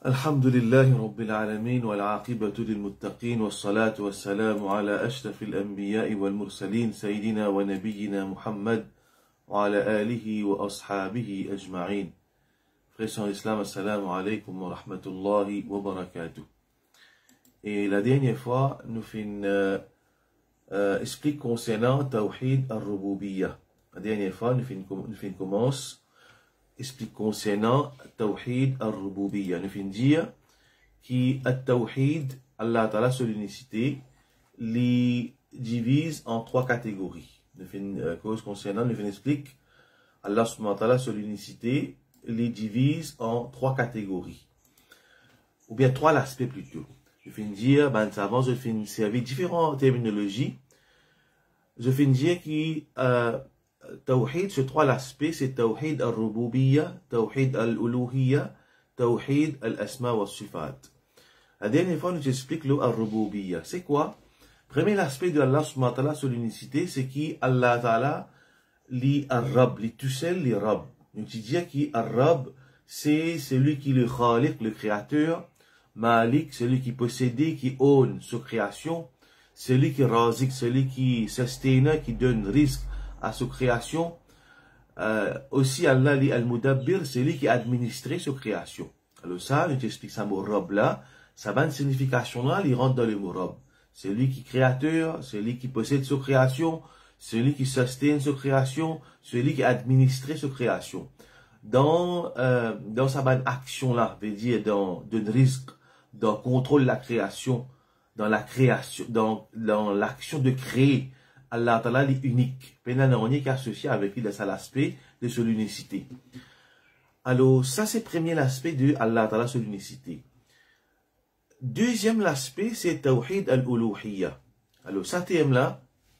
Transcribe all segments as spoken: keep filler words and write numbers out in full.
الحمد لله رب العالمين والعاقبة للمتقين والصلاة والسلام على أشرف الأنبياء والمرسلين سيدنا ونبينا محمد وعلى آله وأصحابه أجمعين. Frères en Islam, assalamu alaikum wa rahmatullahi wa barakatuh. Et la dernière fois, nous fin euh, euh, explique concernant Tawhid al-Rububiyya. La dernière fois, nous fin, nous fin commence explique concernant Tawhid al-Rububiyya. Nous fin dire qui At-Tawhid, Allah Ta'ala sur l'unicité, les divise en trois catégories. Nous fin euh, cause concernant, nous fin explique Allah subhanahu wa ta'ala sur l'unicité, les divise en trois catégories. Ou bien trois aspects plutôt. Je finis dire, ben, avant, je finis servir différentes terminologies. Je finis dire que euh, Tawhid, ce trois aspects, c'est Tawhid al-Rububiyya, Tawhid al-Uluhiyya, Tawhid al-Asma wa Sifat. La dernière fois, nous explique le al-Rububiyya. C'est quoi? Premier aspect de Allah subhanahu wa ta'ala sur l'unicité, c'est qui Allah ta'ala, li al-Rab, li tout seul, li Rab. Nous disons que al-Rab, c'est celui qui est le Khaliq, le créateur, Malik, celui qui possède, qui own sa création, celui qui est Razik, celui qui sustain, qui donne risque à sa création. Euh, aussi Allah li al-Mudabbir, celui qui administre sa création. Alors ça, nous explique ça mot Rab là, sa bonne signification là, il rentre dans le mot Rab. Celui qui est créateur, celui qui possède sa création, celui qui sustain sa création, celui qui administre sa création. Dans, euh, dans sa bonne action là, veut dire dans, dans risque, dans contrôle de la création, dans la création, dans, dans l'action de créer, Allah Ta'ala est unique. Pénal on est associé avec lui dans l'aspect de son unicité. Alors, ça c'est le premier aspect de Allah Ta'ala sur l'unicité. Deuxième aspect, c'est Tawhid al-Uluhiyya. Alors, ça thème là,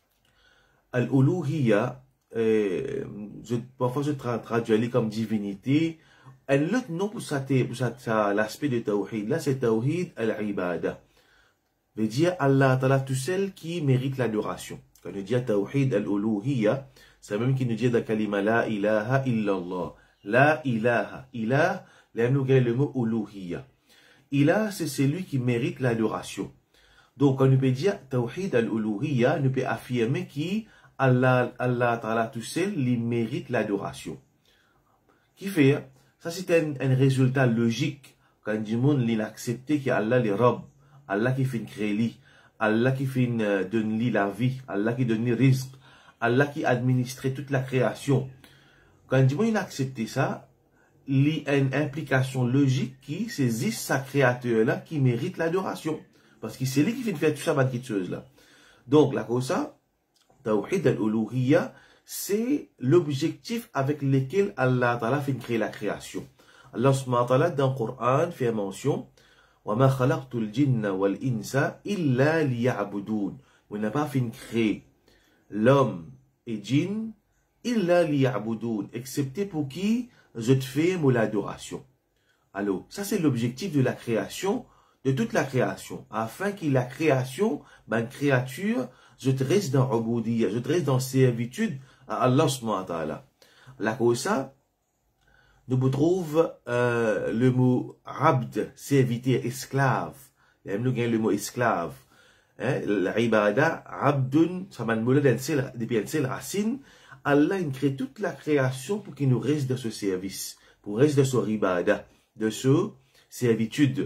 al-Uluhiyya, euh, je, parfois je tra traduis comme divinité. Et l'autre nom pour ça, pour ça, ça l'aspect de Tawhid, là, c'est Tawhid al-Ibada. Veut dire Allah Ta'ala tout seul qui mérite l'adoration. Quand on dit Tawhid al-Uluhiyya, c'est même qui nous dit dans le kalima la ilaha illallah. La ilaha. Ilah, là, nous avons le mot Uluhiyya. Ilah, c'est celui qui mérite l'adoration. Donc, quand on peut dire Tawhid al-Uluhiyya, on peut affirmer qui Allah, Allah Ta'ala tout seul, il mérite l'adoration. Qui fait, ça c'est un, un résultat logique quand du monde l'accepte qu'Allah est Rabb, Allah qui fait créer lui, Allah qui fait euh, donne lui la vie, Allah qui donne lui risque, Allah qui administre toute la création. Quand du monde accepte ça, il y a une implication logique qui saisit sa créateur là qui mérite l'adoration. Parce que c'est lui qui fait faire tout ça, cette chose là. Donc, la cause ça, Tawhid al-Uluhiyya, c'est l'objectif avec lequel Allah Ta'ala fait créer la création. Allah subhanahu wa ta'ala dans le Coran fait mention وَمَا خَلَقْتُ الْجِنَّ وَالْإِنسَ إِلَّا لِيَعْبُدُونَ. On n'a pas fait créer l'homme et djinn إِلَّا لِيَعْبُدُونَ, excepté pour qui je te fais mon adoration. Alors, ça c'est l'objectif de la création, de toute la création, afin que la création, ben créature, je te reste dans Ubudiyya, je te reste dans servitude à Allah subhanahu wa ta'ala. La cause ça, nous trouvons euh, le mot abd, serviteur, esclave. Nous avons le mot esclave. Hein? L'ibada, abdun, ça m'a demandé depuis une seule racine. Allah il crée toute la création pour qu'il nous reste de ce service, pour reste de ce ibada, de ce servitude.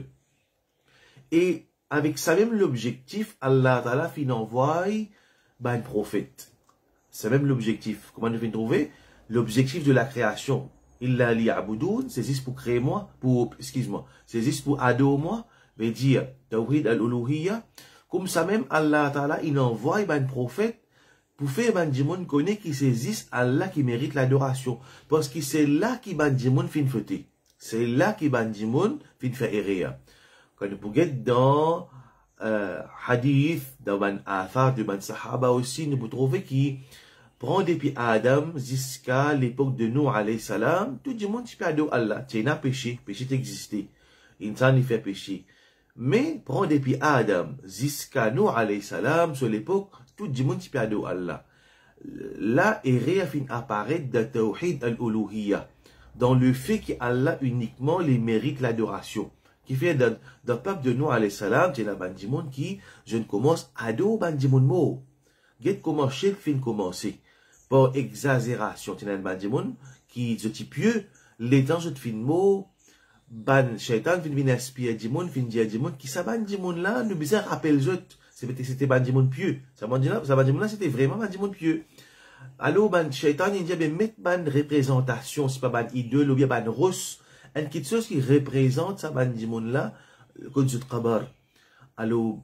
Et avec ça même l'objectif, Allah Ta'ala fin envoie ben, un prophète. C'est même l'objectif. Comment nous finissons trouver? L'objectif de la création. Illa liya'budun, c'est juste pour créer moi, pour, excuse-moi, c'est juste pour adorer moi, veut dire, Tawhid al-Uluhiyya. Comme ça même, Allah Ta'ala, il envoie ben, un prophète pour faire ben, du monde connaît qu'il existe Allah qui mérite l'adoration. Parce que c'est là qui ben, du monde fin fêter. C'est là qui ben, du monde fin faire errer. Quand nous pouvons dans euh, hadith, dans un athar de ban sahaba aussi, nous pouvons trouver qui prend depuis Adam jusqu'à l'époque de Nuh alayhi salam, tout le monde peut adorer Allah. Tu as péché, péché existé. Insan il fait péché. Mais prend depuis Adam jusqu'à Nuh alayhi salam, sur l'époque, tout le monde peut adorer Allah. Là, erreur fin apparaître de Tawhid al-Uluhiyya, dans le fait qu'Allah uniquement les mérite l'adoration. Qui fait dans le peuple de Nuh alayhi salam, c'est la bandimoun qui, je ne commence à do bandimoun mo. Get comment shirk fin commencer. Par exagération, c'est la bandimoun qui, je type pieux, les temps je te fin mo, ban shaitan fin vin inspire dimoun, fin dire dimoun, qui sa bandimoun là, nous bizarre rappelle je, c'était bandimoun pieux. Ça bandimoun là, c'était vraiment bandimoun pieux. Alors, ban shaitan, il dit, ben, mettre ban représentation, c'est pas ban idole, ou bien ban rousse, une petite chose qui représente ça, ban dimoun là, comme je te alors,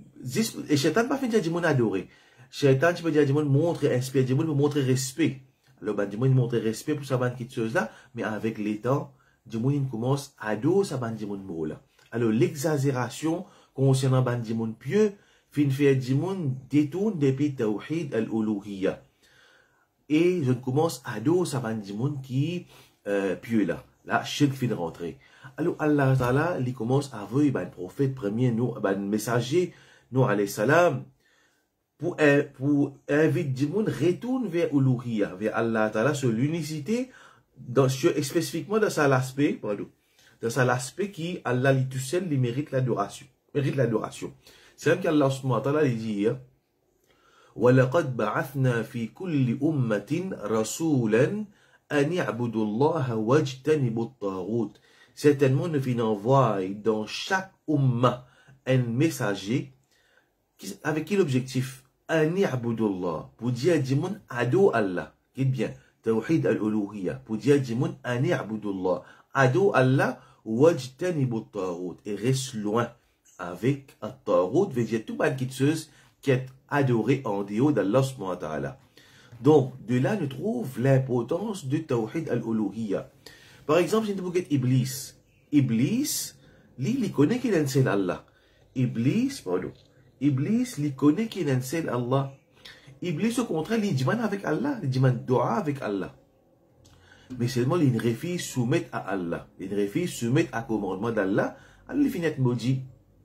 et shaitan pas fait dire dimoun adorer. Shaitan, tu peux dire dimoun montre, inspire dimoun pour montrer respect. Alors, ban dimoun montre respect pour ça, ban petite chose là, mais avec les temps, dimoun commence à adorer ça, ban dimoun mot là. Alors, l'exagération concernant ban dimoun pieux, fin fait dimoun détourne depuis tawhid al-uluhiyya. Et je commence à adorer ça, ban dimoun qui, euh, pieux là. Là, shirk fin rentrer. Alors, Allah Ta'ala, il commence à envoyer ben prophète premier, nous, ben messager, nous, alayhi salam, pour, pour inviter du monde, retourne vers Uluhiyya, vers Allah Ta'ala, sur l'unicité, dans, spécifiquement dans ça l'aspect, pardon, dans ça l'aspect qui, Allah, lui tout seul, lui mérite l'adoration, mérite l'adoration. C'est même qu'Allah, subhanahu wa ta'ala, il dit, وَلَقَدْ بَعَثْنَا فِي كُلِّ أُمَّةٍ رَسُولًا أن يعبدوا الله واجتنبوا الطاغوت. Certainement, nous envoie dans chaque umma un messager avec quel objectif? An ya'budu Allah, pour dire du monde ado Allah. Quitte bien, tawhid al-uluhiyya, pour dire du monde an ya'budu Allah, ado Allah wajtanibu at-taghut, et reste loin avec at-taghut, veut dire tout mal quelque chose qui est adoré en dehors d'Allah subhanahu wa ta'ala. Donc, de là, nous trouve l'importance de Tawhid al-Uluhiyya. Par exemple, si nous regardons Iblis, Iblis, lui, il connaît qu'il est un seul Allah. Iblis, pardon, Iblis, il connaît qu'il est un seul Allah. Iblis, au contraire, il demande avec Allah, il demande dua avec Allah. Mais seulement, il refuse soumettre à Allah. Il refuse soumettre à commandement d'Allah. Allah, il finit maudit.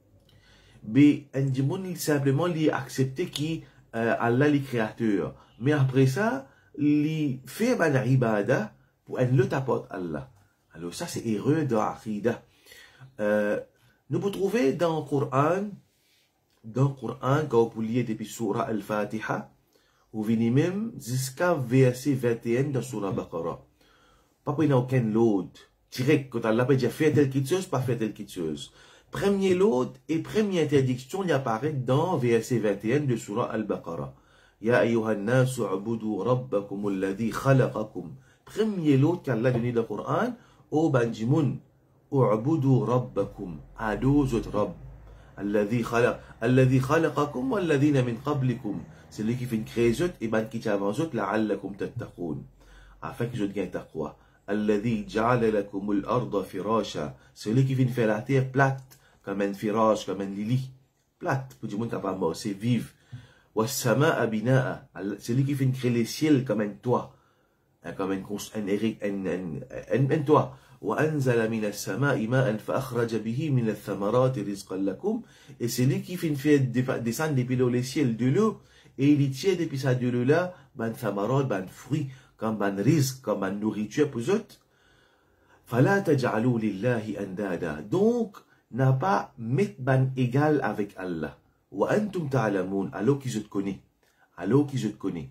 Mais, un démon, il simplement, il accepte qu'il euh, Allah, le créateur. Mais après ça, il fait un ibada pour un le apporte Allah. Alors ça, c'est erreur de l'Aqidah. Euh, nous pouvons trouver dans le Coran, dans le Coran, quand vous lisez depuis Surah Al-Fatiha, vous venez même jusqu'à verset vingt et un dans Surah Baqarah. Pas pour aucun lot. Direct, quand Allah peut dire faire telle chose, pas faire telle chose. Premier lot et première interdiction, il apparaît dans verset vingt et un de Surah Al-Baqarah. Ya ayyuhan nasu ubudu rabbakum alladhi khalaqakum. Premier lot qu'Allah donné dans le Coran, au banjimoun, ubudu rabbakum, ado zot rabb. Alladhi khalaq, alladhi khalaqakum walladhina min qablikum. C'est lui qui fait une création et ban qui avant zot la'allakum tattaqoun. Afin que je gagne taqwa. Alladhi ja'ala lakum al-arda firasha. C'est lui qui fait une faire la terre plate, comme un firage, comme un lili. Plate, pour du monde capable de c'est vivre. Wassama'a bina'a, c'est lui qui fait créer les ciels comme un toit, comme un, un, un, un, un toit. وأنزل من السماء ماء فأخرج به من الثمرات رزقا لكم. Et c'est lui qui fait faire descendre depuis les ciels de l'eau, et il tire depuis ça de l'eau là, ban thamarat, ban fruits, comme ban rizq, comme ban nourriture pour eux. فلا تجعلوا لله أندادا. Donc, n'a pas mettre ban égal avec Allah. Wa antum ta'lamun, alors qu'ils te connaissent. Alors qu'ils te connaissent.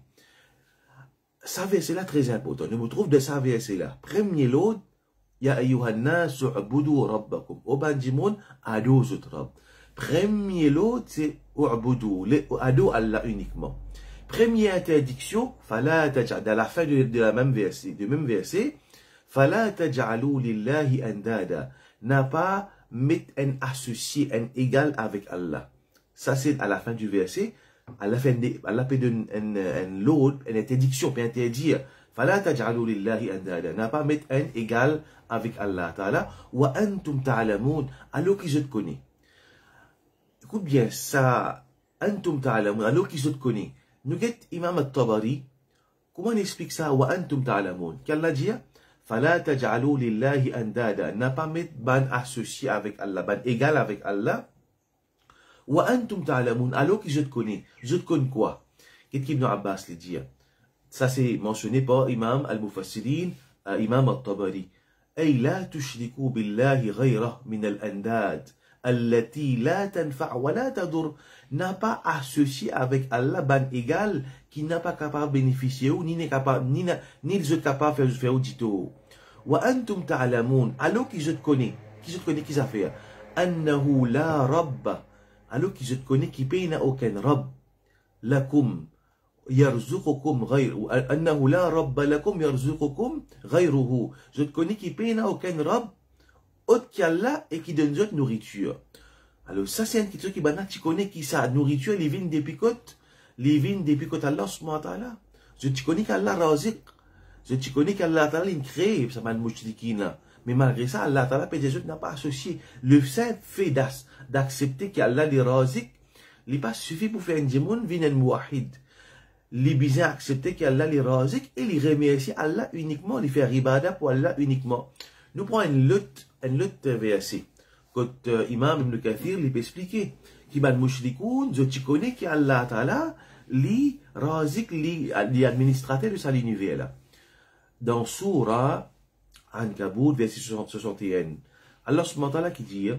Ça verset là très important. Nous nous trouvons de ça verset là. Premier lot, ya ayyuhan nasu ubudu rabbakum. Obanjimoun, ado zut rabb. Premier lot, c'est ubudu, ado Allah uniquement. Première interdiction, fala taj'al, dans la fin de, de la même verset, du même verset, fala taj'alu lillahi andada. N'a pas mettre un associé, un égal avec Allah. Ça, c'est à la fin du verset. Allah fait une, une, une lode, une interdiction, puis interdire. Fala taj'alu lillahi andada. N'a pas mettre un égal avec Allah Ta'ala. Wa antum ta'lamun. Alors qu'ils te connaissent. Écoute bien, ça, antum ta'lamun. Alors qu'ils te connaissent. Nous guette Imam al-Tabari. Comment on explique ça? Wa antum ta'lamun. Qu'Allah dit? Fala taj'alu lillahi andada. N'a pas mettre ban associé avec Allah, ban égal avec Allah. Wa antum ta'lamun, alors que je te connais. Je te connais quoi? Qu'est-ce qu'Ibn Abbas le dit? Ça c'est mentionné par Imam al-Mufassirin, euh, Imam al-Tabari. أي لا تشركوا بالله غيره من الأنداد التي لا تنفع ولا تضر. N'a pas associé avec Allah ban égal qui n'a pas capable de bénéficier ou ni n'est capable ni ni ils sont capables de faire faire du tout. Wa antum ta'lamun, alors qui je te connais, qui je te connais qui ça fait annahu la rabb, alors qui je te connais qui paye n'a aucun rabb lakum yarzuqukum ghayr annahu la rabb lakum yarzuqukum ghayruhu. Je te connais qui paye n'a aucun rabb autre qu'Allah et qui donne votre nourriture. Alors ça c'est une question qui banal, tu connais qui ça nourriture les vignes des picotes, les vignes des picotes Allah subhanahu wa ta'ala. Je te connais qu'Allah razik, je te connais qu'Allah ta'ala il crée ça man mouchtikina. Mais malgré ça Allah ta'ala peut dire n'a pas associé le simple fait d'accepter qu'Allah est razik, il pas suffit pour faire un djimoun vin un muwahid. Les bizarres accepter qu'Allah est razik et il remercier Allah uniquement, il fait ibada pour Allah uniquement. Nous prenons une lutte, une lutte verset. Quand euh, Imam Ibn Kathir lui peut expliquer qui ban mushrikoun, je te connais qui Allah Ta'ala li razik li administrateur de sa l'univers là. Dans Surah Ankabut verset soixante et un, Allah subhanahu wa ta'ala qui dit,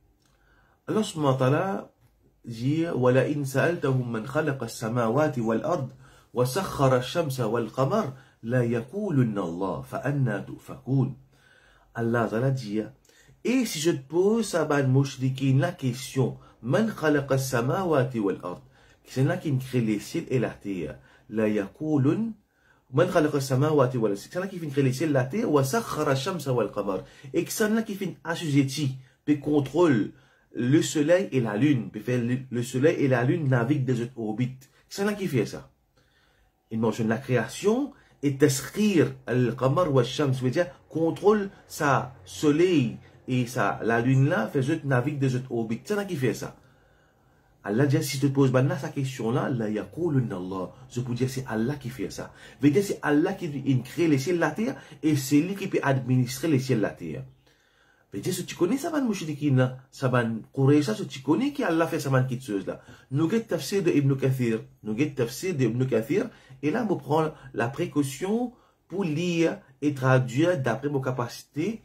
Allah subhanahu wa ta'ala dit wala in sa'altahum man khalaqa as-samawati wal ard wa sakhkhara ash-shamsa wal qamar la yaqulunna Allah fa anna tufakun. Allah Ta'ala dit, et si je te pose ça ban mushrikin la question man khalaqa as-samawati wal ard, c'est là qui crée les cieux et la terre, la yaqulun man khalaqa as-samawati wal ard, c'est là qui crée les cieux et la terre wa sakhkhara ash-shamsa wal qamar, et c'est là qui fait assujetti peut contrôle le soleil et la lune, peut faire le soleil et la lune naviguent dans une orbite. C'est là qui fait ça. Il mentionne la création et taskhir al-qamar wa ash-shams, veut dire contrôle sa soleil et ça, la lune là, fait juste navigue de cette orbite. C'est là qui fait ça. Allah dit, si tu te poses maintenant sa question là, la yaqulun Allah. Je peux dire, c'est Allah qui fait ça. Veut dire, c'est Allah qui crée les ciels et la terre, et c'est lui qui peut administrer les ciels et la terre. Veut dire, si tu connais ça, man mouchrikin là, ça man Quraysh, si tu connais qui Allah fait ça, man quelque chose là. Nous avons le tafsir de Ibn Kathir. Nous avons le tafsir de Ibn Kathir, et là, on prend la précaution pour lire et traduire d'après vos capacités.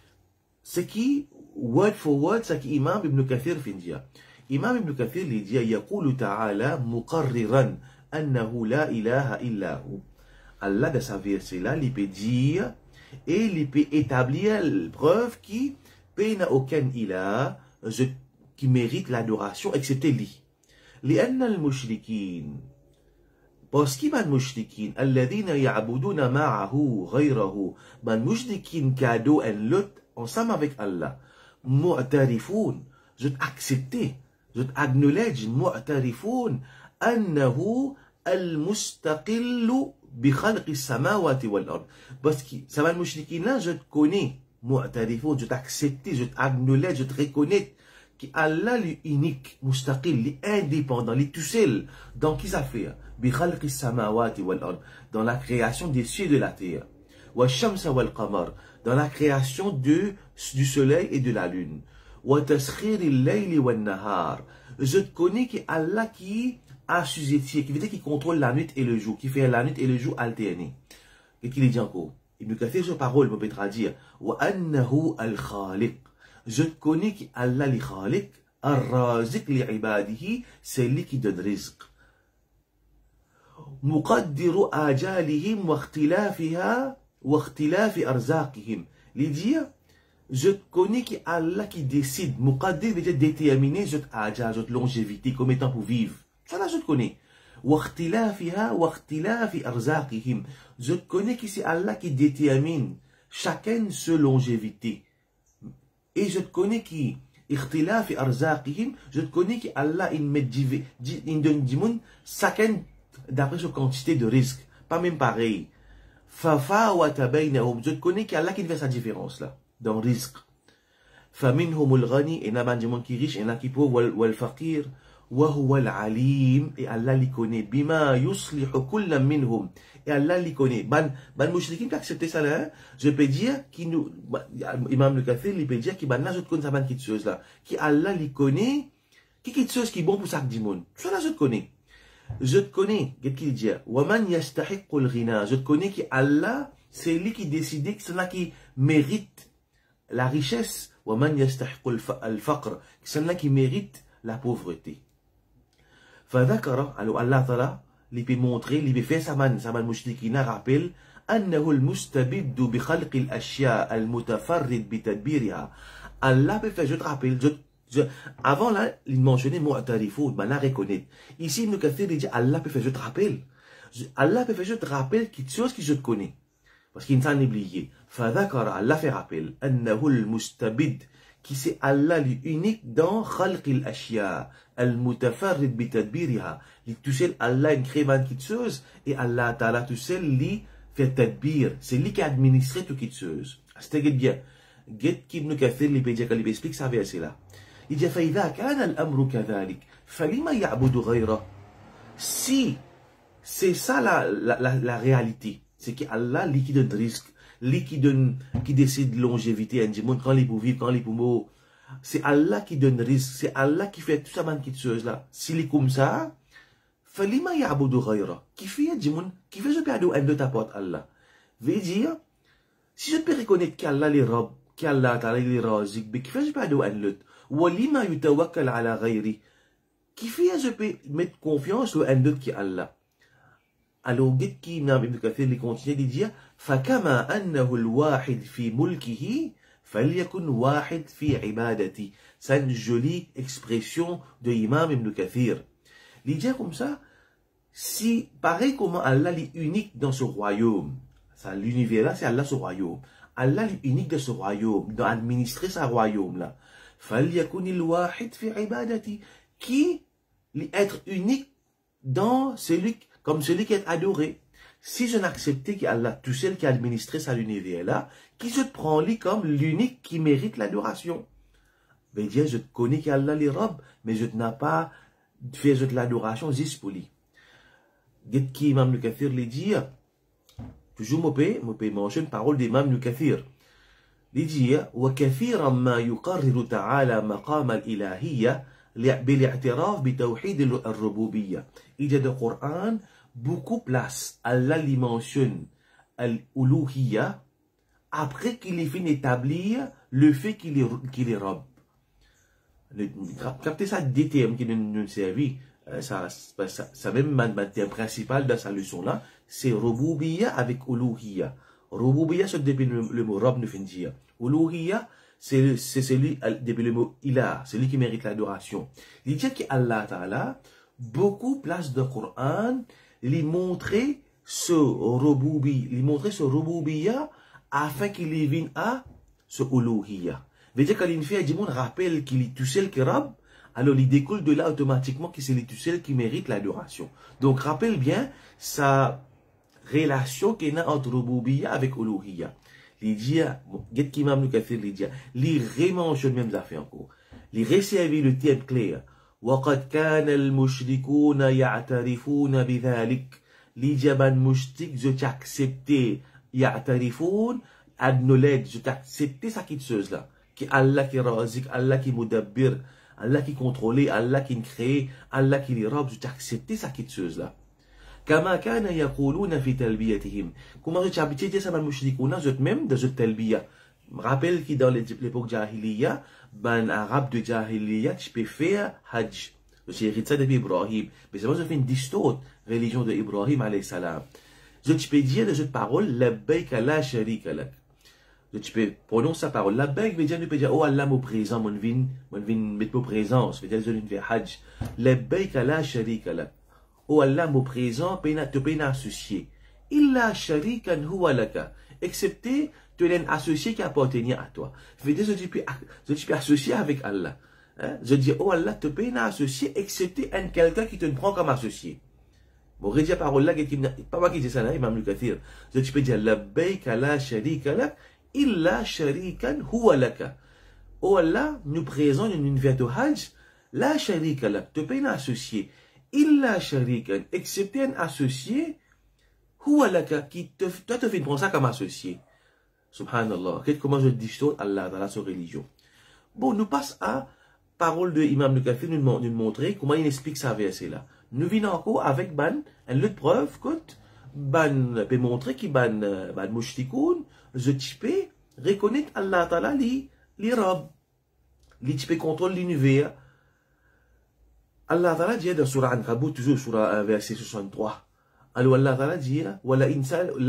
Ce qui, word for word, ce qui Imam Ibn Kathir fait dire. Imam Ibn Kathir lui dit, يقول تعالى مقررا أنه لا إله إلا هو. Allah, dans sa verset là, il peut dire, et il peut établir la preuve qui n'a aucun ilah qui mérite l'adoration, excepté lui. لأن المشركين, parce qu'il y a des mushrikin, الذين يعبدون معه غيره, des mushrikin cadeau un lot ensemble avec Allah, mu'tarifoun, je t'accepte, je t'acknowledge, mu'tarifoun, annahu al-mustaqillu bi khalqi samawati wal ard. Parce que ça va le mushrikin là, je te connais, mu'tarifoun, je t'accepte, je t'acknowledge, je te reconnais, qu'Allah est unique, mustaqil, indépendant, il est tout seul. Dans qui ça fait? Bi khalqi samawati wal ard, dans la création des cieux et de la terre. Wa shamsa wal qamar, dans la création de, du soleil et de la lune. Wa taskhiril layli wan nahar. Je te connais qui Allah qui assujetti, qui veut dire qui contrôle la nuit et le jour, qui fait la nuit et le jour alternés. Et qui dit encore, Ibn Kathir, ce parole, me peut traduire, wa annahu al khaliq. Je te connais qui Allah li khaliq, ar-raziq li ibadihi, c'est lui qui donne rizq. Muqaddiru ajalihim wa ikhtilafiha واختلاف أرزاقهم. Les dire, je connais qui Allah qui décide, muqaddir veut dire déterminer cette aja, cette longévité comme étant pour vivre. Ça là je te connais. واختلافها واختلاف أرزاقهم. Je connais qui c'est Allah qui détermine chacun sa longévité. Et je te connais qui اختلاف أرزاقهم, je te connais qui Allah il met il donne du monde chacun d'après sa quantité de risque, pas même pareil. Fafa wa tabaynahum, je connais qu'Allah qui fait sa différence là, dans le risque. Faminhumul ghani, et n'a pas de monde qui est riche, et n'a qui pauvre, wal faqir, wa huwa al-alim, et Allah li connaît, bima yuslihu kullam minhum, et Allah li connaît. Ban, ban mushrikin qui accepte ça là, hein? Je peux dire, qui nous, Imam le Kathir, il peut dire, qui ban là, je connais ça, ban qui chose là, qui Allah li connaît, qui qui chose qui est bon pour ça que du monde. Ça là, je te connais. Je te connais, qu'est-ce qu'il dit? Waman yastahiqqul ghina, je te connais qui Allah, c'est lui qui décide que c'est là qui mérite la richesse. وَمَنْ يَسْتَحِقُ الْفَقْرِ, celui-là qui mérite la pauvreté. فذكر, alors Allah Ta'ala, il peut montrer, il peut faire saman, saman mushrikina rappel, أنه المستبد بخلق الأشياء المتفرد بتدبيرها. Allah peut faire, je te rappelle, je, je, avant là, il mentionnait mu'tarifoun, ben là, reconnaître. Ici, Ibn Kathir, il dit, Allah peut faire, je te rappelle. Allah peut faire, je te rappelle quelque chose que je te connais. Parce qu'il s'en est oublié. فذكر, Allah fait rappel, أنه المستبد, qui c'est Allah l'unique dans خلق الأشياء المتفرد بتدبيرها. Tout seul, Allah une crée quelque chose, et Allah Ta'ala tout seul, lui fait tadbir. C'est lui qui a administré toute quelque chose. C'est bien. Get Ibn Kathir, il peut dire qu'il explique ça verset là. Il dit, فإذا كان الأمر كذلك فلما يعبد غيره. Si c'est ça la, la, la, la réalité, c'est qu'Allah, lui qui donne risque, lui qui donne, qui décide de longévité, quand il peut vivre, quand il peut mourir, c'est Allah qui donne risque, c'est Allah qui fait tout ça, quelque chose là. S'il est comme ça, فلما يعبد غيره. Qui fait, qui fait, je peux aller un autre apporte Allah. Veut dire, si je peux reconnaître qu'Allah les robe, qu'Allah Ta'ala les razik, mais qui fait, je peux aller un autre. وَلِمَا يُتَوَكَّلْ عَلَى غَيْرِ. Qui fait, je peux mettre confiance sur un autre qui est Allah. Alors, dit qui Ibn Kathir il continue de dire, فَكَمَا أَنَّهُ الْوَاحِدْ فِي مُلْكِهِ فَلْيَكُنْ وَاحِدْ فِي عِبَادَتِهِ. C'est une jolie expression de Imam Ibn Kathir. Il dit comme ça, si, pareil comment Allah est unique dans ce royaume, ça, l'univers là, c'est Allah ce royaume. Allah est unique dans ce royaume, dans administrer ce royaume là. فَلْيَكُنِ الْوَاحِدْ فِي عِبَادَتِهِ. Qui être unique dans celui, comme celui qui est adoré. Si je n'acceptais qu'Allah, tout seul qui a administré ça l'univers là, qui je te prends lui comme l'unique qui mérite l'adoration. Ben dire, je te connais qu'Allah les robes, mais je n'ai pas fait de l'adoration juste pour lui. Dit qui Imam Ibn Kathir lui dit, toujours mon père, mon père mentionne parole d'Imam Ibn Kathir. Il dit, وكثيرا ما يقرر تعالى مقام الإلهية بالاعتراف بتوحيد الربوبية. Il dit dans le Coran, beaucoup place Allah lui mentionne al-uluhiyya après qu'il ait fini d'établir le fait qu'il est, qu'il est robe. Captez ça des termes qui nous servent, ça, ça, ça même le thème principal de sa leçon là, c'est rububiyya avec uluhiyya. Rububiyya, c'est depuis le, le mot rob nous fait dire. Uluhiyya, c'est celui, depuis le mot ilah, celui qui mérite l'adoration. Il dit qu'Allah Ta'ala, beaucoup place de Coran, lui montrer ce rububiyya, lui montrer ce rububiyya afin qu'il y vienne à ce uluhiyya. Veut dire qu'il fait, il rappelle qu'il est tout seul qui robe, alors il découle de là automatiquement que c'est lui tout seul qui mérite l'adoration. Donc rappelle bien sa relation qu'il y a entre rububiyya avec uluhiyya. Il dit, get qui m'a nous fait il dit, il rementionne même affaires encore. Il resservit le terme clair. وقد كان المشركون يعترفون بذلك. Les diables moustiques, je t'accepte, يعترفون, acknowledge, je t'accepte ça qui chose là. Qui Allah qui razik, Allah qui mudabbir, Allah qui contrôle, Allah qui crée, Allah qui les robe, je t'accepte ça qui chose là. كما كان يقولون في تلبيتهم. Comment je t'habitué ça mal mushrikouna, je même de je talbiya. Me rappelle qui dans l'époque jahiliya, ben arabe de jahiliya, je peux faire hajj. J'ai hérité ça depuis Ibrahim. Mais c'est moi je fais une distorte religion de Ibrahim alayhi salam. Je peux dire de cette parole, labbaik la sharika lak. Je peux prononcer sa parole. Labbaik veut dire, je peux dire, oh Allah, mon présent, mon vin, mon vin, mettre mon présence, veut dire, je viens faire hajj. Labbaik la sharika lak. Oh Allah, mon présent, te peine associé. Illa sharikan huwa laka. Excepté, tu es un associé qui appartenait à toi. Veut dire, je peux, je peux associer avec Allah. Hein? Je dis, oh Allah, te peine associé, excepté un quelqu'un qui te prend comme associé. Bon, redis la parole là, pas moi qui dis ça là, Imam Ibn Kathir. Je peux dire, labbaika la sharika lak, illa sharikan huwa laka. Oh Allah, nous présentons une univers hajj, la sharika lak, te peine associé. Illa sharikan, excepté un associé, huwa laka, qui te, toi te fait prendre ça comme associé. Subhanallah. Comment je dis Allah dans la religion. Bon, nous passons à parole de Imam Ibn Kathir nous, nous montrer comment il explique ça verset là. Nous venons encore avec ban, une autre preuve que ban peut montrer que ban ban mushrikoun, je peux reconnaître Allah Ta'ala li, li Rab, li tu peux contrôler l'univers. Allah Ta'ala dit dans Surah An-Kabut, toujours Surah un, verset soixante-trois. Alors Allah Ta'ala dit وَلَئِنْ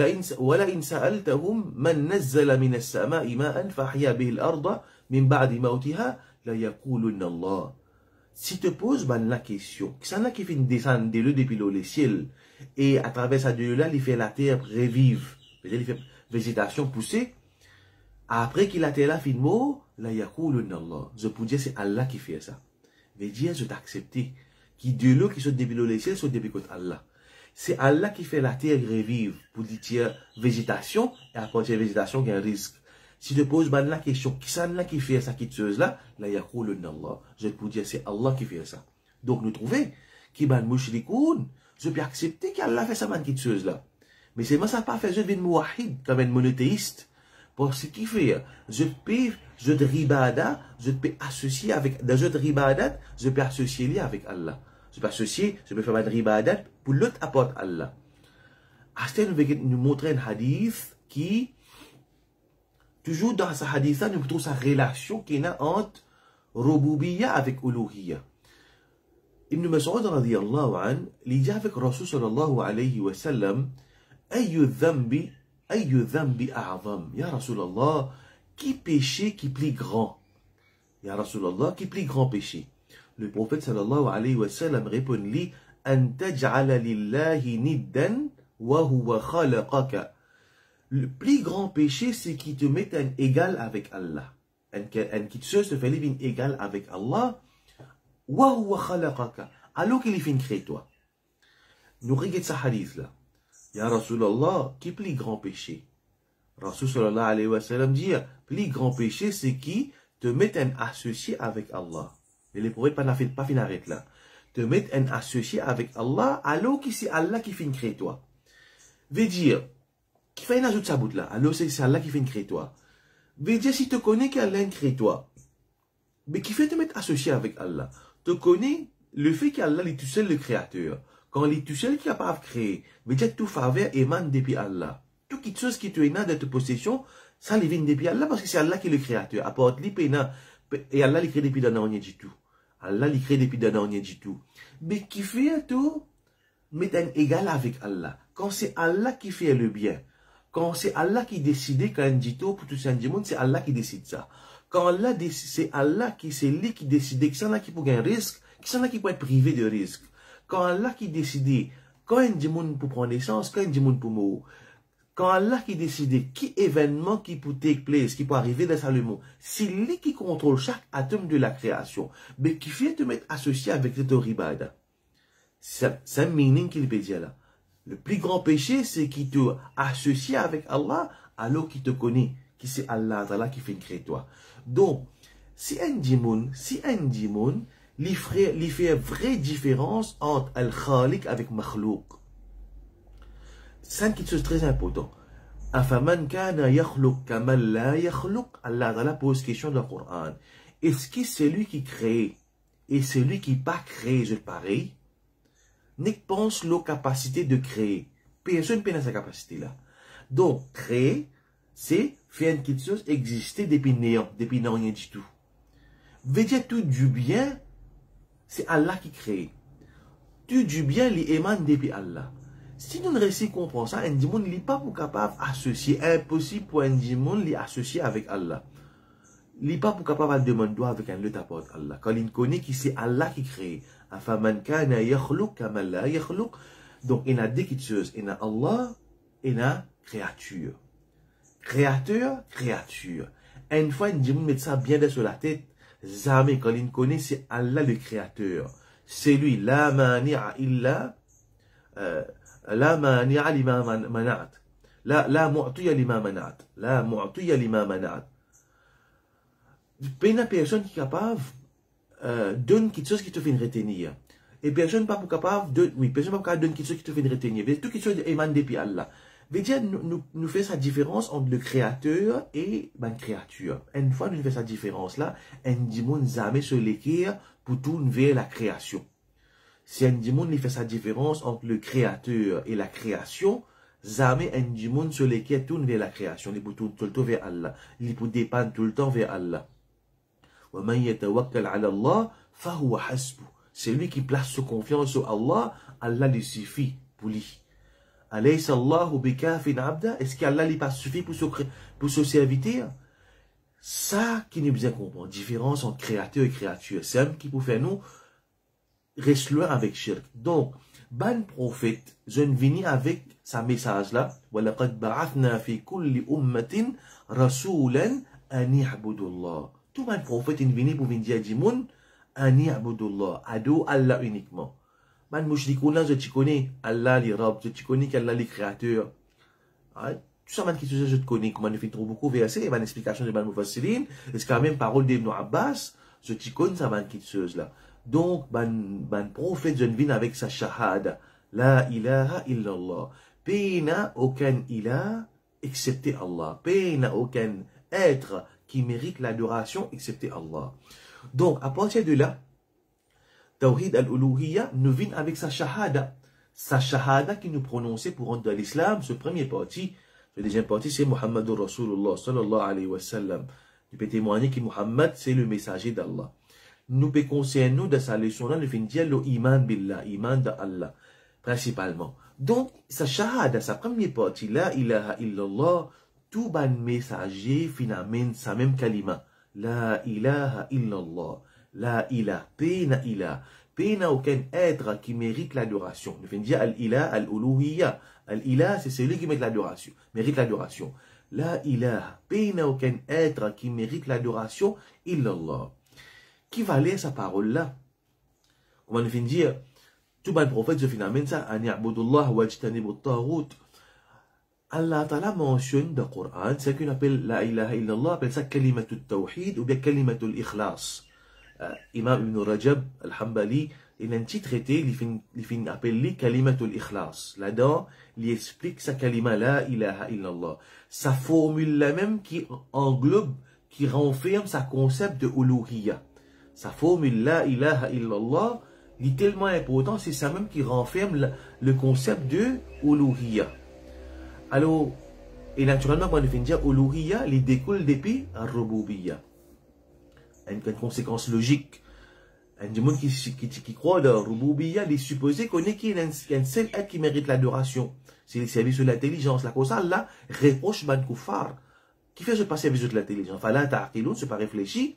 سَأَلْتَهُمْ مَنْ نَزَّلَ مِنَ السَّمَاءِ مَاءً فَأَحْيَا بِهِ الْأَرْضَ مِنْ بَعْدِ مَوْتِهَا لَيَقُولُنَّ اللَّهُ. Si te poses ben, la question, c'est là qui fait une descente de l'eau depuis le ciel, et à travers ça de l'eau là, il fait la terre revive, il fait végétation poussée. Après qu'il a terre là fait mot, la yaqulunna Allah. Je peux dire c'est Allah qui fait ça. Veut dire je t'accepte, qui de l'eau qui saute depuis le ciel saute depuis côté Allah. C'est Allah qui fait la terre revive pour dire végétation, et à partir de végétation il y a un risque. Si tu poses ben, la question, qui c'est là qui fait ça, qui chose là, la yaqulunna Allah. Je peux dire c'est Allah qui fait ça. Donc nous trouvons qui ban mushrikoun, je peux accepter qu'Allah fait ça man qui chose là. Mais c'est moi ça pas fait je deviens mouahid comme un monothéiste. Pour ce qui fait, je peux, je de ribada, je peux associer avec, dans jeu de ribadat, je peux associer lui avec Allah. Je peux associer, je peux faire un ribadat pour l'autre apporte Allah. Astel nous veut nous montrer un hadith qui, toujours dans ce hadith-là, nous trouvons sa relation qui est entre Rububiyya avec Uluhiyya. Ibn Mas'ud radiyallahu an, il dit avec Rasul sallallahu alayhi wa sallam, Ayyu dhambi, ayyu dhambi a'zam. Ya Rasulallah, qui péché qui plus grand? Ya Rasulallah, qui plus grand péché? Le prophète sallallahu alayhi wa sallam répond lui, An taj'ala lillahi niddan wa huwa khalaqaka. Le plus grand péché, c'est qui te met un égal avec Allah. Un qui te se fait un égal avec Allah. Wa huwa khalaqaka. Alors qu'il fait créer toi. Nous regardons ce hadith là. Ya Rasulallah, qui est plus grand péché? Rasul sallallahu alayhi wa sallam dit, plus grand péché, c'est qui te met un associé avec Allah. Et les prophètes pas fait pas fin arrête là. Te met un associé avec Allah, alors que c'est Allah qui fait créer toi. Veut dire, qui fait une ajout sa bout là, alors c'est Allah qui fait une crée toi. Veut dire, si tu connais qu'Allah crée toi, mais qui fait te mettre associé avec Allah, tu connais le fait qu'Allah est tout seul le créateur. Quand il est tout seul qui est capable de créer, veut dire tout faveur émane depuis Allah. Toute chose qui te émane de ta possession, ça lui vient depuis Allah parce que c'est Allah qui est le créateur. Apporte lui pena et Allah lui crée depuis d'un an du tout. Allah lui crée depuis d'un an du tout. Mais qui fait tout mettre un égal avec Allah. Quand c'est Allah qui fait le bien. Quand c'est Allah qui décide quand dit tout pour tout ça du monde, c'est Allah qui décide ça. Quand Allah c'est Allah qui c'est lui qui décide que c'est là qui peut gagner un risque, que c'est là qui peut être privé de risque. Quand Allah qui décide quand un du monde pour prendre naissance, quand un du monde pour mourir. Quand Allah qui décide qui événement qui peut take place, qui peut arriver dans le monde, c'est lui qui contrôle chaque atome de la création, mais qui fait te mettre associé avec le ribada. C'est un meaning qu'il peut dire là. Le plus grand péché, c'est qu'il te associe avec Allah, alors qu'il te connaît, qui c'est Allah, Allah qui fait créer toi. Donc, si un dimoun, si un dimoun, il fait une vraie différence entre Al-Khaliq avec Makhlouk. C'est quelque chose de très important. Afaman kana yakhluq kaman la yakhluq. Allah Ta'ala pose question dans le Coran. Est-ce que celui qui crée et celui qui pas créé, je pareil? N'est pense la capacité de créer. Personne n'a sa capacité là. Donc, créer, c'est faire une quelque chose exister depuis néant, depuis non rien du tout. Veut dire tout du bien, c'est Allah qui crée. Tout du bien, il émane depuis Allah. Si nous ne réussissons à comprendre ça, un démon n'est pas pour capable d'associer, impossible pour un démon de l'associer avec Allah. Il n'est pas pour capable de demander avec un autre apporte Allah. Quand il connaît que c'est Allah qui crée. Afaman kana yakhluq kama la yakhluq. Donc il y a deux choses. Il y a Allah et il y a créature. Créateur, créature. Une fois, un démon met ça bien sur la tête. Jamais quand il connaît c'est Allah le créateur. C'est lui. La mani'a illa. Euh, لا مانع لما منعت لا لا معطي لما منعت لا معطي لما منعت. Une personne qui est capable euh, donne quelque chose qui te fait retenir et personne pas capable de oui personne pas capable donne quelque chose qui te fait retenir. Tout quelque chose émane depuis Allah. Veut dire nous nous, nous fait sa différence entre le créateur et la créature. Une fois nous fait sa différence là, un démon jamais se l'écrire pour tout vers la création. Si un démon fait sa différence entre le créateur et la création, jamais un du monde sur lesquels tourne vers la création, il tourne tout le temps vers Allah, il peut dépendre tout le temps vers Allah. وَمَنْ يَتَوَكَّلْ عَلَى اللَّهِ فَهُوَ حَسْبُهُ. C'est lui qui place sa confiance sur Allah, Allah lui suffit pour lui. Alaysa Allahu bikafin abda? Est-ce qu'Allah lui pas suffit pour ce, pour ce serviteur? Ça qui nous bien comprendre. Différence entre créateur et créature. C'est un qui peut faire nous rester loin avec shirk. Donc, ban prophète, je ne viens avec sa message là. وَلَقَدْ بَعَثْنَا فِي كُلِّ أُمَّةٍ رَسُولًا أَنِ يَعْبُدُوا اللَّهَ. Tout ban prophète, il vient pour venir dire du monde, أَنِ يَعْبُدُوا اللَّهَ. Ado Allah uniquement. Man mouchlikoun là, je te connais Allah les robes, je te connais qu'Allah les créateurs. Tout ça, man qui se je te connais, comment on fait trop beaucoup versets, man explication de man Moufassirin, c'est quand même parole d'Ibn Abbas, je te connais ça, man qui se là. Donc, man, man prophète, je viens avec sa shahada. La ilaha illallah. Pays n'a aucun ilah, excepté Allah. Pays n'a aucun être qui mérite l'adoration, excepté Allah. Donc, à partir de là, Tawhid al-Uluhiyya nous vient avec sa shahada. Sa shahada qui nous prononçait pour rentrer dans l'islam, ce premier parti, le deuxième parti, c'est Muhammadur Rasulullah sallallahu alayhi wa sallam. Il peut témoigner que Muhammad, c'est le messager d'Allah. Nous peut conseiller nous de sa leçon là, nous fin dire le iman billah, iman d'Allah, principalement. Donc, sa shahada, sa première partie, la ilaha illallah, tout ban messager finalement sa même kalima. La ilaha illallah. La ilah, pena ilah, pena aucun être qui mérite l'adoration. Nous faisons dire al-ilah, al-uluhiyya. Al-ilah, c'est celui qui mérite l'adoration, mérite l'adoration. La ilah, pena aucun être qui mérite l'adoration, illallah. Qui va lire sa parole là? Comment nous faisons dire, tout le prophète se finalement ça, an ya'budullah wa jtanibut taghut. Allah Ta'ala mentionne dans le Coran, c'est ce qu'on appelle la ilaha illallah, appelle ça kalimatul tawhid ou bien kalimatul ikhlas. Uh, Imam Ibn Rajab al-Hambali, il a un petit traité, il finit appelé Kalimatul Ikhlas. Là-dedans, il explique sa kalima la ilaha illallah. Sa formule la même qui englobe, qui renferme sa concept de uluhiyya. Sa formule la ilaha illallah, il est tellement important, c'est ça même qui renferme le, le concept de uluhiyya. Alors, et naturellement, quand on finit dire uluhiyya, il découle depuis al-rububiyya. Une, une conséquence logique. Un du monde qui, qui, qui croit dans Rububiyya, il est supposé qu'on est qu'il y a un seul être qui mérite l'adoration. C'est le service de l'intelligence. La cause là, reproche ban koufar. Qui fait ce pas service de l'intelligence? Fala ta'aqilun, c'est pas réfléchi.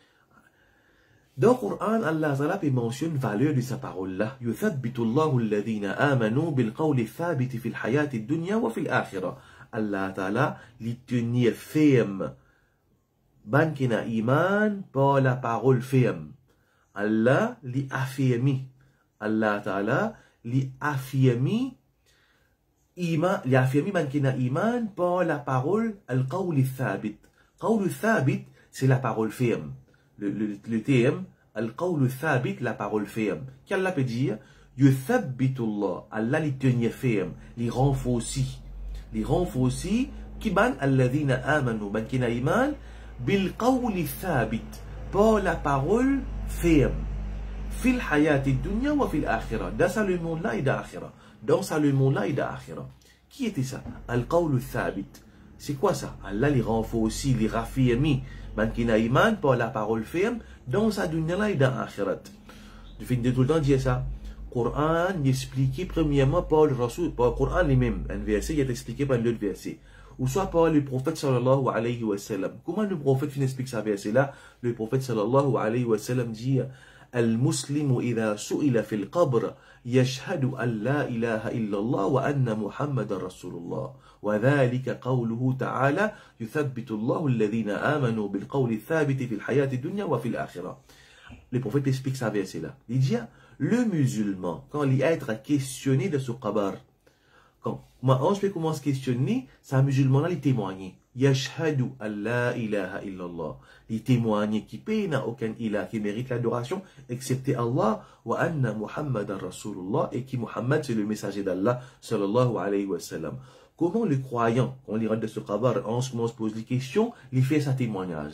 Dans le Coran, Allah Ta'ala mentionne valeur de sa parole là. Yuthabbitu Allahu alladhina amanu bil qawli thabiti fil hayati dunya wa fil akhirah. Allah Ta'ala li tenir ferme. Ban qui n'a iman par la parole ferme. Allah li affirmi. Allah Ta'ala li affirmi iman, li affirmi ban qui n'a iman par la parole al-qawl thabit. Qawl thabit, c'est la parole ferme. Le, le, le thème, al-qawl thabit, la parole ferme. Qu'Allah peut dire, yuthabbitullah, Allah li tenir ferme, li renforci. Li renforci, qui ban alladhina amanu, ban qui n'a iman, bil qawli thabit, par la parole ferme. Fil hayati dunya wa fil akhirah. Dans ça le monde là et dans l'akhirah. Dans ça le monde là et dans l'akhirah. Qui était ça? Al qawlu thabit. C'est quoi ça? Allah les renforce, les raffirme. Man qui n'a iman par la parole ferme. Dans sa dunya là et dans l'akhirat. Je finis de tout le temps dire ça. Coran il expliqué premièrement par le Rasul, par le Coran lui-même. Un verset il est expliqué par l'autre verset. Ou soit par le prophète sallallahu alayhi wa sallam. Comment le prophète explique ça verset là? Le prophète sallallahu alayhi wa sallam dit المسلم إذا سئل في القبر يشهد أن لا إله إلا الله وأن محمد رسول الله وذلك قوله تعالى يثبت الله الذين آمنوا بالقول الثابت في الحياة الدنيا وفي الآخرة. Le prophète explique ça verset là. Il dit le musulman quand il est questionné de ce qabr, quand moi on peut commencer à questionner, ça musulman là il témoigne. Yashhadu an la ilaha illallah. Il témoigne qui paye n'a aucun ilah qui mérite l'adoration excepté Allah wa anna Muhammadan Rasulullah et qui Muhammad c'est le messager d'Allah sallallahu alayhi wa sallam. Comment le croyant, quand il rentre de ce qabr, on se pose les questions, il fait sa témoignage là.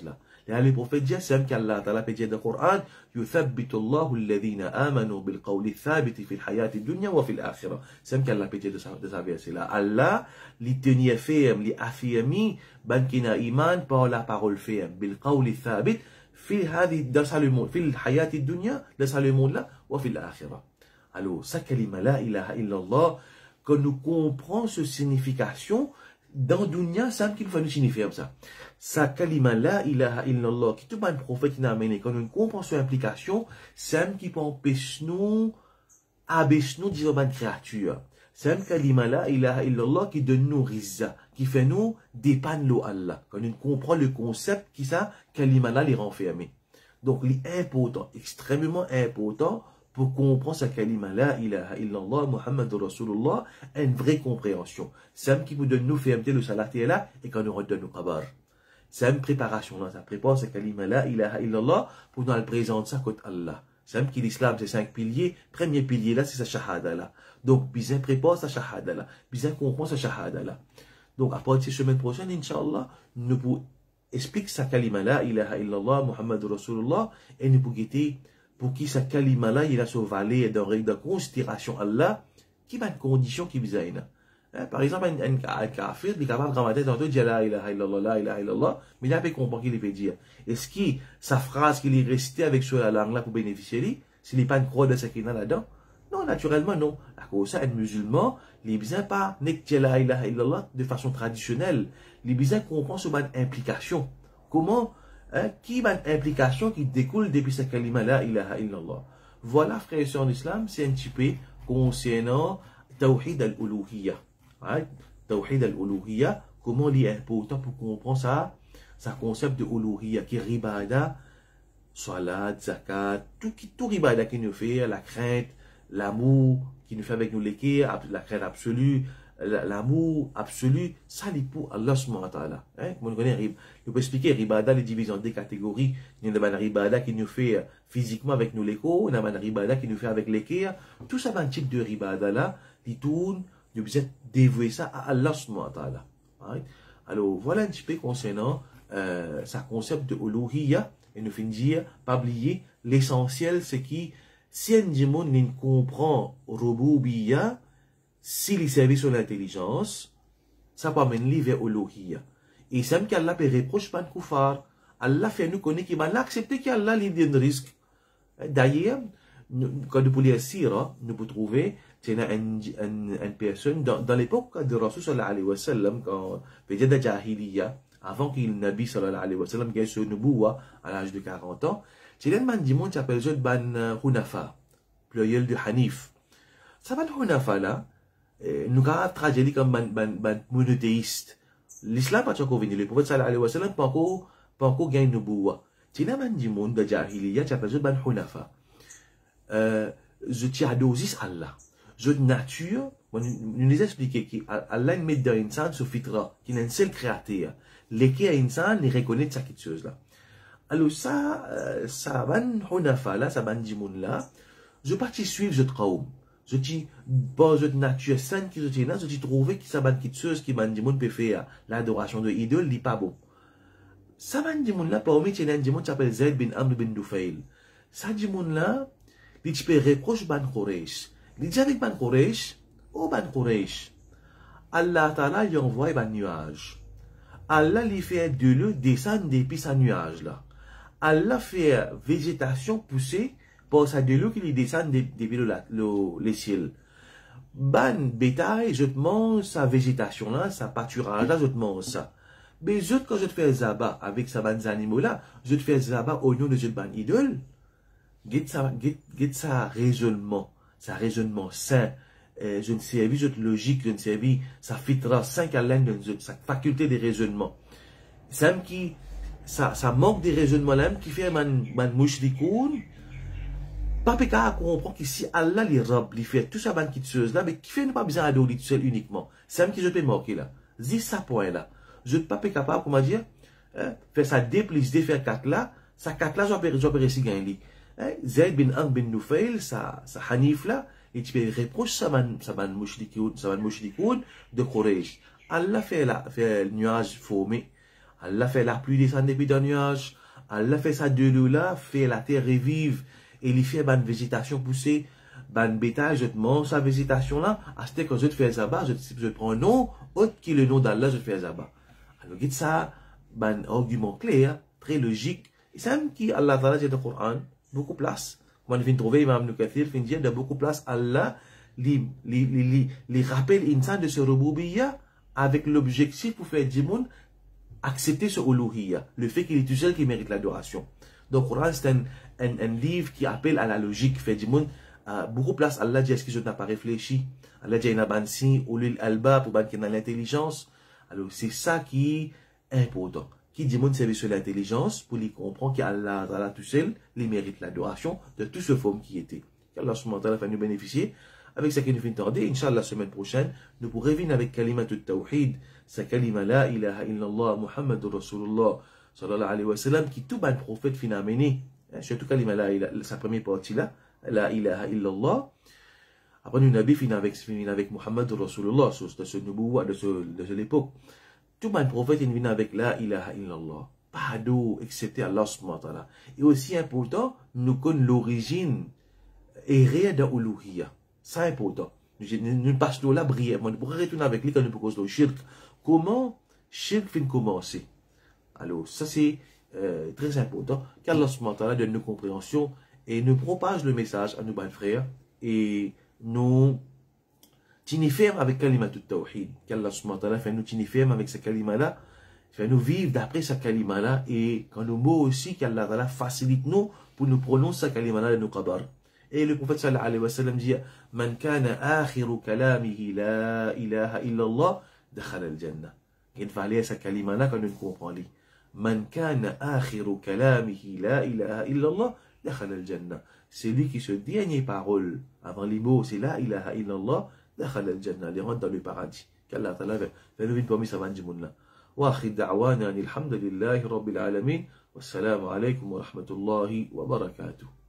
Et les prophètes disent, c'est qu'Allah Ta'ala peut dire dans le Coran, يثبت الله الذين آمنوا بالقول الثابت في الحياة الدنيا وفي الآخرة. C'est qu'Allah peut dire de sa, de sa verset là. Allah, li tenir ferme, li affirmi, ban qui n'a iman par la parole ferme, بالقول الثابت في هذه dans le monde, في الحياة الدنيا, dans le monde là, وفي الآخرة. Alors, ça kalima la ilaha illallah, quand nous comprenons ce signification, dans dunya, ça qu'il faut nous signifier ça. Ça kalima la ilaha illallah, qui tout le prophète qui n'a amené, quand nous comprenons cette implication, c'est qui peut empêcher nous, abaisser nous, disons, une créature. C'est kalima la ilaha illallah qui donne nous rizza, qui fait nous dépendre Allah. Quand nous comprenons le concept qui ça, kalima la les renfermer. Donc, c'est important, extrêmement important, pour comprendre sa kalima la ilaha illallah Muhammad Rasulullah, une vraie compréhension. C'est un qui vous donne nous fermeté le salat et là et quand nous redonne nous kabar. C'est une préparation là, ça prépare sa kalima la ilaha illallah pour nous le présenter ça côté Allah. C'est un qui l'islam c'est cinq piliers, premier pilier là c'est sa shahada là. Donc bien prépare sa shahada là, bien comprendre sa shahada là. Donc à partir de la semaine prochaine inchallah, nous pour expliquer sa kalima la ilaha illallah Muhammad Rasulullah et nous pour guetter pour qui sa kalima là, il a son valet dans la considération Allah, qui a une condition qui vous a. Par exemple, un kafir, il est capable de ramader tantôt, dire la ilaha illallah, la ilaha illallah, mais il n'a pas compris qu'il veut dire. Est-ce que sa phrase qu'il est restée avec sur la langue là pour bénéficier lui, s'il n'est pas une croix de sakina là-dedans? Non, naturellement, non. À cause de ça, un musulman, il besoin pas, n'est que la ilaha illallah de façon traditionnelle. Il besoin comprendre sur une implication. Comment? Hein, qui a une implication qui découle depuis sa kalima la ilaha illallah. Voilà, frères et sœurs en islam, c'est un petit peu concernant Tawhid al-Uluhiyya. Right? Tawhid al-Uluhiyya, comment il est important pour comprendre ça, ça concept de Uluhiyya, qui est ribada, salat, zakat, tout, tout ribada qui nous fait, la crainte, l'amour qui nous fait avec nous l'équerre, la crainte absolue, l'amour absolu, ça c'est pour Allah subhanahu wa ta'ala. Hein? On connaît, je peux expliquer, ribada les divise en deux catégories. Il y a une ribada qui nous fait physiquement avec nous l'écho, il y a une ribada qui nous fait avec l'équerre. Tout ça, un type de ribada là, qui tourne, nous besoin dévouer ça à Allah subhanahu wa ta'ala. Right? Alors, voilà un petit peu concernant euh, ce concept de uluhiyya, et nous finissons dire, pas oublier, l'essentiel c'est qui, si un monde ne comprend rububiyya, s'il servait sur l'intelligence, ça peut amener vers Uluhiyya. Et c'est qu'Allah peut reprocher pas de koufar. Allah fait nous connaître qu'il va accepter qu'Allah lui donne risque. D'ailleurs, quand nous pouvons sira, nous pouvons trouver une, une, une personne dans, dans l'époque de Rasul sallallahu alayhi wa sallam, quand il y a de Jahiliya, avant qu'il Nabi sallallahu alayhi wa sallam gagne ce nubuwa à l'âge de quarante ans, c'est un man du monde qui s'appelle Zod ban Hunafa, pluriel de Hanif. Ça ban Hunafa là, nous avons traduit comme un monothéiste. L'islam pas encore venu. Le prophète sallallahu alayhi wa sallam pas encore pas encore gagné nubuwa. C'est un man du monde de Jahiliya qui s'appelle Zod ban Hunafa. Je tiens à dosis Allah. Je nature, nous nous expliquer qu'Allah met dans l'insan ce fitra, qui est un seul créateur. L'équerre insan, il reconnaît ça quelque chose là. Alors ça, ça ban Hunafa là, ça ban du monde là, je partis suivre ce qaoum. Je dis, bon, je nature saine qui je dis là, je dis trouver que ça ban quelque chose qui ban du monde peut faire l'adoration de idole, n'est pas bon. Ça ban du monde là, parmi il y a un du monde qui s'appelle Zayd bin Amr bin Dufail. Ça du monde là, il peut reprocher ban Quraysh. Il dit avec ban Quraysh, oh ban Quraysh, Allah Ta'ala lui envoie un nuage. Allah lui fait de l'eau descendre depuis sa nuage là. Allah fait végétation pousser pour ça de l'eau qui lui descend depuis le, le, le ciel. Ban bétail, je te mange sa végétation là, sa pâturage là, je te mange ça. Mais je, quand je te fais zaba avec sa ban animaux là, je te fais zaba au nom de ce ban idole. Get ça, get, get ça raisonnement, ça raisonnement sain. Euh, je ne sais pas, je te logique, je ne sais pas, ça fitra cinq à l'un de sa faculté de raisonnement. Ça qui, ça, ça manque de raisonnement là, qui fait man, man mouchlikoun. Pas qu'à comprendre qu'ici Allah les robe, les fait tout ça ban qui chose là, mais qui fait ne pas besoin d'adorer tout seul uniquement. C'est un qui je peux marquer là. Dis ça point là. Je ne suis pas capable, comment dire, hein, faire ça deux plus deux faire quatre là, ça quatre là, j'en peux réussir gagner. Zayd bin Amr bin Nufail, ça, ça Hanif là, et tu peux reprocher ça ban, ça ban mouchlikoun, ça ban mouchlikoun de Quraysh. Allah fait la, fait le nuage formé. Allah fait la pluie descendre depuis le nuage. Allah fait ça de l'eau là, fait la terre revive, et il fait une végétation poussée, ban bétail, je te mange sa végétation là, à ce que je te fais ça-bas, je, je prends un nom, autre qui le nom d'Allah, je te fais ça-bas. Alors, dites ça, un argument clair, très logique, et c'est même qui Allah Ta'ala dit dans le Coran, beaucoup place. Quand on vient trouver Imam Ibn Kathir, il dit, de beaucoup place, Allah, les, les, les, les rappelle l'insan de ce rububiyya, avec l'objectif pour faire du monde accepter ce uluhiyya, le fait qu'il est tout seul qui mérite l'adoration. Donc, le Coran, c'est un, un, un livre qui appelle à la logique, fait du monde, uh, beaucoup place, Allah dit, est-ce que je n'ai pas réfléchi? Allah dit, il y a un signe, ulil alba, pour qu'il y ait l'intelligence. Alors, c'est ça qui est important. Qui dit, monde service sur l'intelligence, pour lui comprendre qu'Allah, Allah tout seul, il mérite l'adoration de toute ce forme qui était. Qu'Allah, subhanahu wa ta'ala, fait nous bénéficier. Avec ça qui nous fait tarder, Inch'Allah, la semaine prochaine, nous pourrons revenir avec kalima tout tawhid, sa kalima la ilaha illallah, Muhammadur Rasulullah, sallallahu alayhi wa sallam, qui tout ban prophète fin amené, surtout kalima la ilaha, sa première partie là, la ilaha illallah. Après, nous nabi fin avec, fin avec Muhammadur Rasulullah, de ce nubuwa, de ce, de ce l'époque. Tout ban prophète vient avec la ilaha illallah. Pas d'eau, excepté Allah subhanahu wa ta'ala. Et aussi important, nous connaissons l'origine et réelle de l'uluhiyya. C'est important. Nous passons là brièvement. Nous pourrons retourner avec lui quand nous proposons le shirk. Comment shirk fait commencer? Alors, ça c'est euh, très important. Qu'Allah subhanahu wa ta'ala donne nos compréhensions et nous propage le message à nos bons frères et nous tenir ferme avec kalima tout tawhid. Qu'Allah subhanahu wa ta'ala fait nous tenir ferme avec cette kalima là. Fait nous vivre d'après cette kalima là et quand nous mots aussi qu'Allah ta'ala facilite nous pour nous prononcer cette kalima là de nos qabar. Et le prophète sallallahu alayhi wa sallam dit Man kana akhiru kalamihi la ilaha illallah dakhala al-jannah. Il fallait sa kalima là quand nous comprenons. Man kana akhiru kalamihi la ilaha illallah dakhala al-jannah. C'est lui qui se dernière parole avant les mots, c'est la ilaha illallah dakhala al-jannah. Il rentre dans le paradis. Qu'Allah ta'ala fait nous une parmi savants du monde là. Wa akhir da'wana alhamdulillahi rabbil alamin. Wassalamu alaykum wa rahmatullahi wa barakatuh.